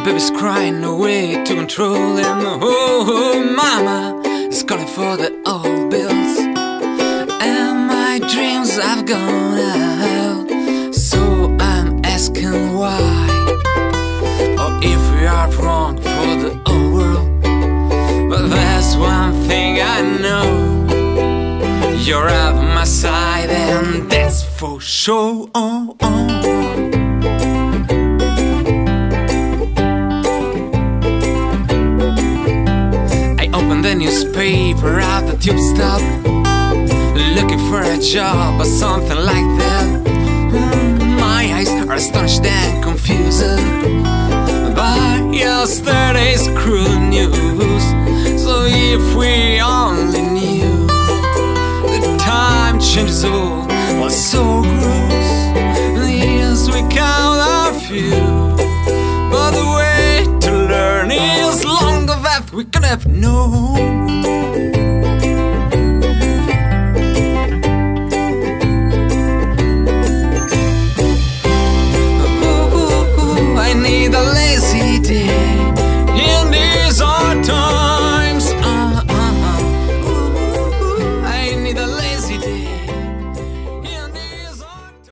baby's crying away to control him. Oh, mama is calling for the old bills, and my dreams have gone out. So I'm asking why, or if we are wrong for the whole world. But there's one thing I know, you're at my side, and that's for sure. The newspaper at the tube stop, looking for a job or something like that. My eyes are astonished and confused by yesterday's cruel news. So if we only knew the time changes all was so gross. Yes, we count our few, but the way to learn is longer that we could have known.